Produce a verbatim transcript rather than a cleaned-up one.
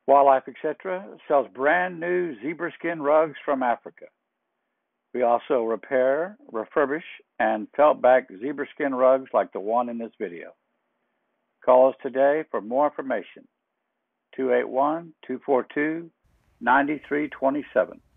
Wildlife, et cetera sells brand new zebra skin rugs from Africa. We also repair, refurbish, and felt back zebra skin rugs like the one in this video. Call us today for more information. two eight one, two four two, nine three two seven.